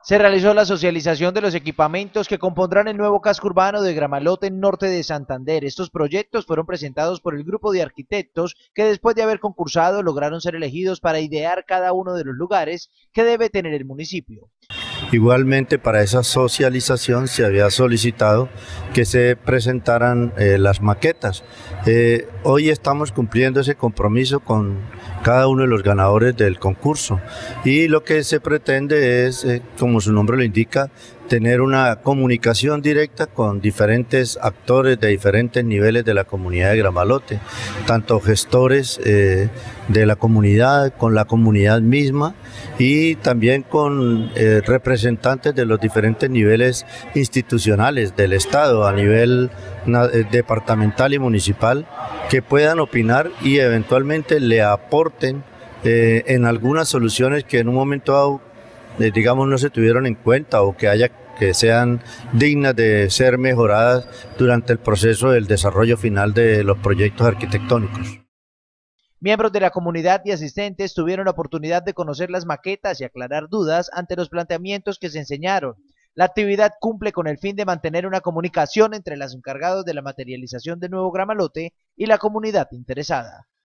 Se realizó la socialización de los equipamientos que compondrán el nuevo casco urbano de Gramalote norte de Santander. Estos proyectos fueron presentados por el grupo de arquitectos que después de haber concursado lograron ser elegidos para idear cada uno de los lugares que debe tener el municipio. Igualmente, para esa socialización se había solicitado que se presentaran las maquetas. Hoy estamos cumpliendo ese compromiso con cada uno de los ganadores del concurso y lo que se pretende es, como su nombre lo indica, tener una comunicación directa con diferentes actores de diferentes niveles de la comunidad de Gramalote, tanto gestores de la comunidad, con la comunidad misma y también con representantes de los diferentes niveles institucionales del Estado a nivel departamental y municipal que puedan opinar y eventualmente le aporten en algunas soluciones que en un momento dado digamos no se tuvieron en cuenta o que sean dignas de ser mejoradas durante el proceso del desarrollo final de los proyectos arquitectónicos. Miembros de la comunidad y asistentes tuvieron la oportunidad de conocer las maquetas y aclarar dudas ante los planteamientos que se enseñaron. La actividad cumple con el fin de mantener una comunicación entre los encargados de la materialización del nuevo Gramalote y la comunidad interesada.